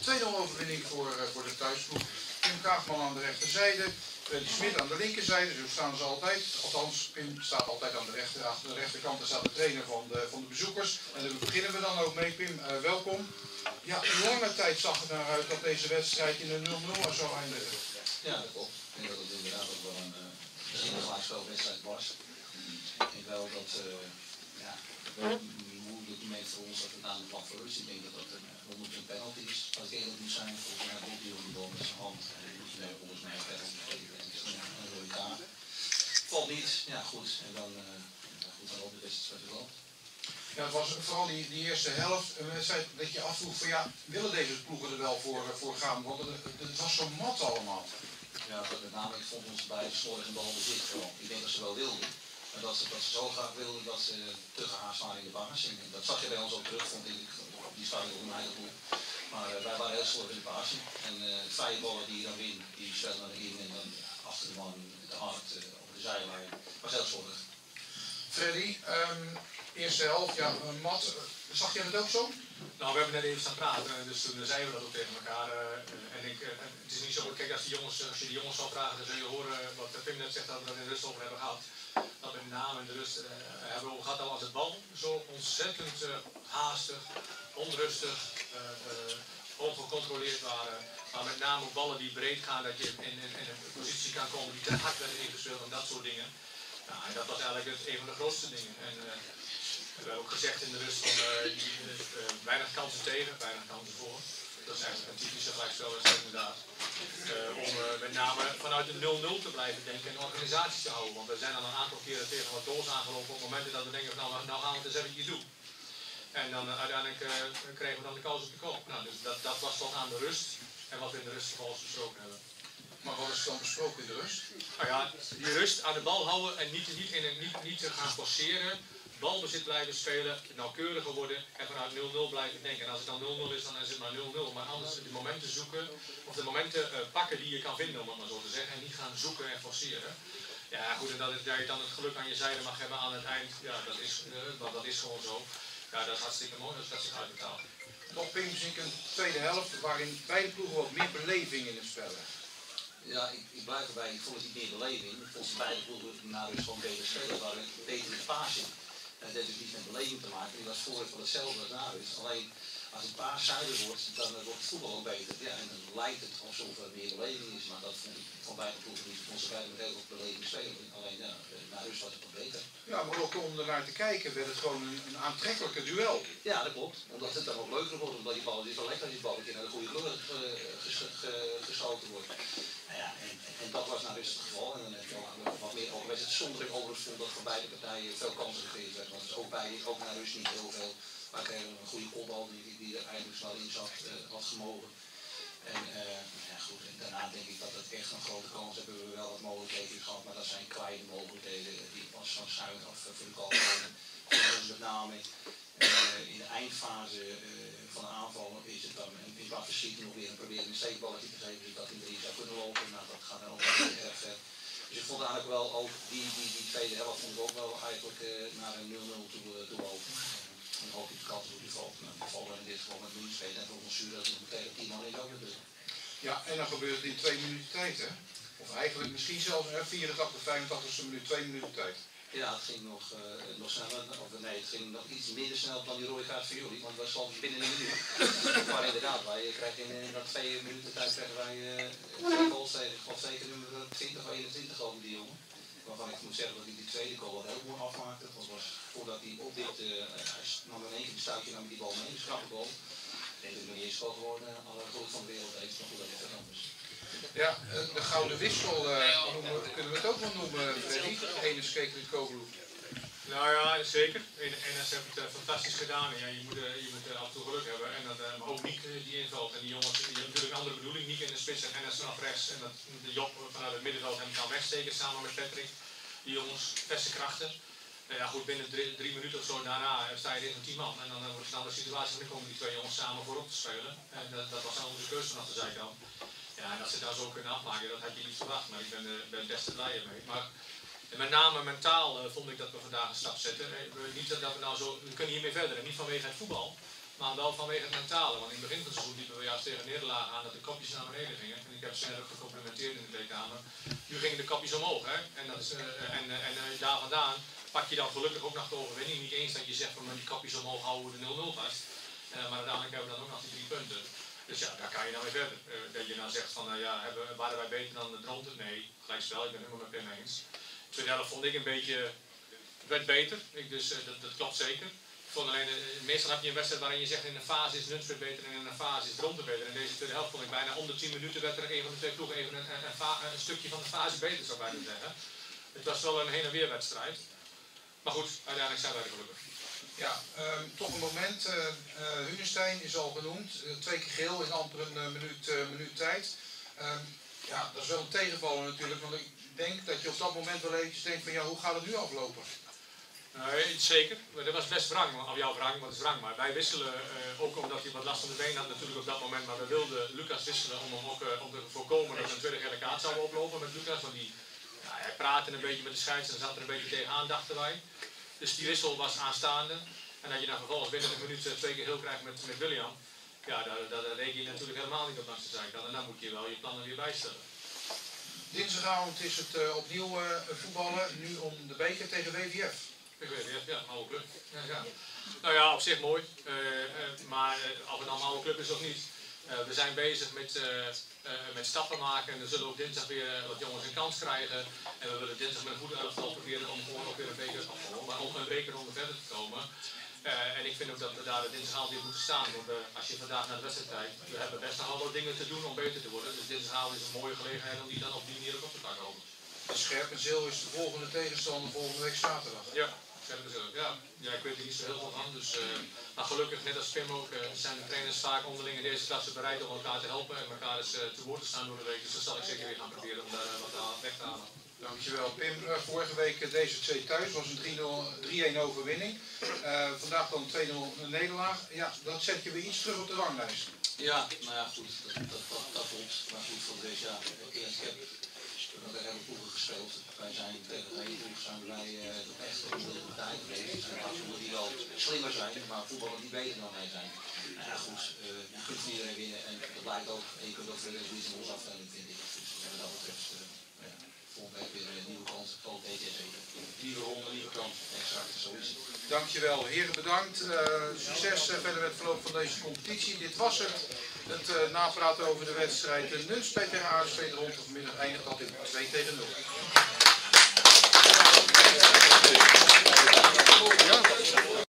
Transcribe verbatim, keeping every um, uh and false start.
twee nul overwinning voor, uh, voor de thuisploeg. Pim Kaagman aan de rechterzijde, Freddy Smit aan de linkerzijde, zo staan ze altijd. Althans, Pim staat altijd aan de, rechter, achter de rechterkant, daar staat de trainer van de, van de bezoekers. En daar beginnen we dan ook mee. Pim, uh, welkom. Ja, lange tijd zag het naar uit dat deze wedstrijd in een nul nul zou eindigen. Ja, dat klopt. Ik denk dat het inderdaad ook wel een uh, gelijkspelwedstrijd was. Ik denk wel dat uh, ja, het moeilijk moment voor ons dat het aan de lag voor is. Ik denk dat dat een honderd punt penalty is. Als ik eerlijk moet zijn, volgens mij komt hij op de bal met zijn hand. En die moet je volgens mij penalty geven. Het is een rode kaart. Valt niet, ja goed. En dan, uh, goed, dan loopt de wedstrijd weer loopt. Ja, het was vooral die, die eerste helft, een wedstrijd dat je afvroeg van ja, willen deze ploegen er wel voor, voor gaan? Want het, het was zo mat allemaal. Ja, met name ik vond ons bij slordig en balbezit vooral. Ik denk dat ze wel wilden. Maar dat ze, dat ze zo graag wilden dat ze te gehaast waren in de baas. En dat zag je bij ons ook terug, vond ik. Die staat ook in mijn eigen doel. Maar uh, wij waren heel slordig in de baas. En uh, vrije ballen die je dan wint, die spelen naar in en dan achter de man te hard uh, op de zijlijn. Was heel slordig. Freddy, um, eerste helft, ja, uh, Mat, uh, zag jij dat ook zo? Nou, we hebben net even staan praten, dus toen zeiden we dat ook tegen elkaar. Uh, en ik, uh, het is niet zo, kijk, als, die jongens, als je die jongens zal vragen, dan zul je horen wat Pim net zegt dat we dat in de rust over hebben gehad. Dat we met name in de rust uh, hebben we gehad, al als het bal zo ontzettend uh, haastig, onrustig, uh, uh, ongecontroleerd waren. Maar met name ook ballen die breed gaan, dat je in, in, in een positie kan komen die te hard werden ingespeeld en dat soort dingen. Nou, en dat was eigenlijk het, een van de grootste dingen. En, uh, we hebben ook gezegd in de rust van uh, die, uh, weinig kansen tegen, weinig kansen voor. Dat is eigenlijk een typische gelijkspelwedstrijd inderdaad. Uh, om uh, met name vanuit de nul nul te blijven denken en organisaties te houden. Want we zijn al een aantal keren tegen wat goals aangelopen op momenten dat we denken van nou, nou gaan we het eens eventjes doen. En dan uh, uiteindelijk uh, kregen we dan de kans op de koop. Nou, dus dat, dat was toch aan de rust en wat we in de rust vervolgens besproken hebben. Maar wat is dan besproken in de rust? Nou ja, die rust aan de bal houden en niet, niet, in een, niet, niet te gaan forceren. Balbezit blijven spelen, nauwkeuriger worden en vanuit nul nul blijven denken. En als het dan nul nul is, dan is het maar nul nul. Maar anders de momenten zoeken, of de momenten uh, pakken die je kan vinden, om het maar zo te zeggen. En niet gaan zoeken en forceren. Ja goed, en dat, het, dat je dan het geluk aan je zijde mag hebben aan het eind, ja dat is, uh, dat is gewoon zo. Ja, dat is hartstikke mooi, dat gaat zich uitbetaald. Nog Pim, zie ik een tweede helft waarin beide ploegen wat meer beleving in het spel hebben. Ja, ik, ik blijf erbij, ik vond het niet meer beleving. Ik vond het beide ploegen na rust gewoon beter spelen, waren beter in de fase. Dat heeft dus niet met beleving te maken, die was vorig wel hetzelfde als na rust. Alleen als het paas zuider wordt, dan wordt het voetbal ook beter. Ja, en dan lijkt het alsof er meer beleving is, maar dat vond ik van beide ploegen niet. Ik vond ze beide met heel veel beleving spelen. Alleen ja, na rust was het wat beter. Ja, maar ook om er naar te kijken werd het gewoon een, een aantrekkelijke duel. Ja, dat klopt. Omdat het dan ook leuker wordt, omdat die bal, het is wel lekker als die bal een keer naar de goede kleur ges, ges, geschoten wordt. Nou ja, en, en dat was nou rust het geval. En dan heb je ook wat meer over. Het zonder ik overigens vond dat voor beide partijen veel kansen gegeven werden. Want het is ook bij, ook naar rust niet heel veel. Maar ik kreeg een goede kopbal die, die er eigenlijk snel in zat, uh, had gemogen. En uh, ja, goed, en daarna denk ik dat het echt een grote kans hebben we wel wat mogelijkheden gehad. Maar dat zijn kleine mogelijkheden die pas van schuin af uh, voor de kant komen. Dus met name uh, in de eindfase uh, van de aanval is het dan in plaats van schieten nog weer een proberen een steekballetje te geven. Dus dat in drie zou kunnen lopen. Nou, dat gaat dan ook niet erg ver. Dus ik vond eigenlijk wel ook die, die, die tweede helft vond ik ook wel eigenlijk uh, naar een nul nul toe, uh, toe lopen. En dan hoop ik de kant hoe die valt. Nou, die vallen in dit geval met Louis spelen en voor ons zuur dat het meteen tien man in ook natuurlijk. Ja, en dan gebeurt het in twee minuten tijd, hè? Of eigenlijk misschien zelfs hè, vierentachtig, vijfentachtigste minuut, twee minuten tijd. Ja, het ging nog, uh, nog sneller, of nee, het ging nog iets minder snel dan die rode kaart voor jullie, want het was al binnen een minuut. Maar inderdaad, wij krijgen in, in dat twee minuten tijd krijgen wij uh, twee goals tegen. Ik geloof zeker nummer twintig of eenentwintig over die jongen. Waarvan ik moet zeggen dat hij die tweede goal wel heel mooi afmaakte. Dat was voordat hij op dit, uh, hij nam in één keer een stuitje naar die bal mee, een schappe goal. Ik denk dat hij nog niet eens goal geworden, alle goals van de wereld heeft, maar goed dat het anders. Ja, de gouden wissel uh, noemen, kunnen we het ook wel noemen, Freddy. Enes Keklikoglu. Nou ja, zeker. Enes heeft het uh, fantastisch gedaan. Ja, je moet, uh, je moet uh, af en toe geluk hebben. En dat, uh, maar ook Niek uh, die invalt. En die jongens, die hebben natuurlijk een andere bedoeling. Niek in de spits en Enes vanaf rechts. En dat de Job vanuit het middenveld hem kan wegsteken samen met Patrick. Die jongens, verse krachten. Nou ja, goed, binnen drie, drie minuten of zo daarna sta je tegen tien man. En dan uh, wordt het een andere situatie. En dan komen die twee jongens samen voorop te spelen. En dat, dat was dan onze keuze vanaf de zijkant. Ja, en dat ze daar zo kunnen afmaken, dat had je niet verwacht. Maar ik ben er uh, best blij mee. Maar met name mentaal uh, vond ik dat we vandaag een stap zetten. Uh, niet dat we nou zo, we kunnen hiermee verder, en niet vanwege het voetbal. Maar wel vanwege het mentale, want in het begin van het seizoen liepen we juist tegen nederlagen aan dat de kopjes naar beneden gingen. En ik heb ze net ook gecomplimenteerd in de kleedkamer. Nu gingen de kopjes omhoog, hè? En, dat is, uh, en, uh, en uh, daar vandaan pak je dan gelukkig ook nog de overwinning. Niet eens dat je zegt van die kopjes omhoog houden we de nul nul vast. Uh, maar uiteindelijk hebben we dan ook nog die drie punten. Dus ja, daar kan je dan weer verder. Uh, dat je dan zegt van, uh, ja, hebben, waren wij beter dan de Dronten? Nee, gelijkspel, ik ben het helemaal met Pim eens. De tweede helft vond ik een beetje, werd beter, ik, dus uh, dat, dat klopt zeker. Vond alleen, uh, meestal heb je een wedstrijd waarin je zegt in een fase is Nunspeet beter en in een fase is Dronten beter. En deze tweede helft vond ik bijna om de tien minuten werd er een van de twee ploegen even een, een, een, een stukje van de fase beter, zou ik bijna zeggen. Het was wel een heen en weer wedstrijd. Maar goed, uiteindelijk zijn wij er gelukkig. Ja, um, toch een moment. Uh, uh, Hunestein is al genoemd. Uh, twee keer geel in amper een uh, minuut, uh, minuut tijd. Um, ja, dat is wel een tegenvaller natuurlijk. Want ik denk dat je op dat moment wel eventjes denkt van ja, hoe gaat het nu aflopen? Nee, zeker. Dat was best wrang, of jouw wrang, wat is wrang. Maar wij wisselen, uh, ook omdat hij wat last van de been had natuurlijk op dat moment. Maar we wilden Lucas wisselen om hem ook uh, om te voorkomen dat we een tweede gele kaart zouden oplopen met Lucas. Want die, ja, hij praatte een beetje met de scheids en zat er een beetje tegenaan, dachten wij. Dus die wissel was aanstaande. En dat je dan vervolgens binnen een minuut uh, twee keer heel krijgt met, met William. Ja, daar, daar reken je natuurlijk helemaal niet op langs de zijkant. En dan moet je wel je plannen weer bijstellen. Dinsdagavond is het uh, opnieuw uh, voetballen. Nu om de beker tegen W V F. Ik weet het, ja, een oude club. Ja, ja. Nou ja, op zich mooi. Uh, uh, maar uh, of het nou een oude club is of niet. Uh, we zijn bezig met, uh, uh, met stappen maken. En we zullen ook dinsdag weer uh, wat jongens een kans krijgen. En we willen dinsdag met een goede elftal proberen om gewoon ook weer een beker, maar om een bekerronde verder te komen. Uh, en ik vind ook dat we daar dinsdagavond weer moeten staan. Want uh, als je vandaag naar de wedstrijd kijkt, we hebben best nog wel wat dingen te doen om beter te worden. Dus dinsdagavond is een mooie gelegenheid om die dan op die manier ook op te pakken. Scherpenzeel is de volgende tegenstander volgende week zaterdag. Ja, Scherpenzeel. Ja. Ja, ik weet er niet zo heel veel van. Dus, uh, maar gelukkig, net als Pim ook, uh, zijn de trainers vaak onderling in deze klasse bereid om elkaar te helpen en elkaar eens uh, te woord te staan door de week. Dus dat zal ik zeker weer gaan proberen om daar uh, wat aan weg te halen. Dankjewel Pim. Uh, vorige week uh, deze twee thuis was een drie-een overwinning. Uh, vandaag dan twee nul nederlaag. Ja, dat zet je weer iets terug op de ranglijst. Ja, nou ja, goed, dat, dat, dat, dat vond. Maar goed, voor deze jaar. Eerst, ik heb we hebben vroeger gespeeld. Wij zijn tegen de hele ploeg zijn wij uh, echt onder de partij geweest. Er zijn ploegen die wel slimmer zijn, maar voetballen die beter dan wij zijn. Nou ja, goed, uh, je kunt van iedereen winnen en dat blijkt ook. En je kunt ook verder niet in onze afdeling, vind ik. Dus wat dat betreft, uh, ja, volgende week weer een nieuwe kans. Ook D T zeker. Nieuwe ronde, nieuwe kans. Exact, zo is het. Dankjewel, heren bedankt. Uh, succes uh, verder met het verloop van deze competitie. Dit was het. Het uh, napraten over de wedstrijd uh, Nunspeet tegen A S V Dronten. Vanmiddag eindigt dat in twee tegen nul. Ja.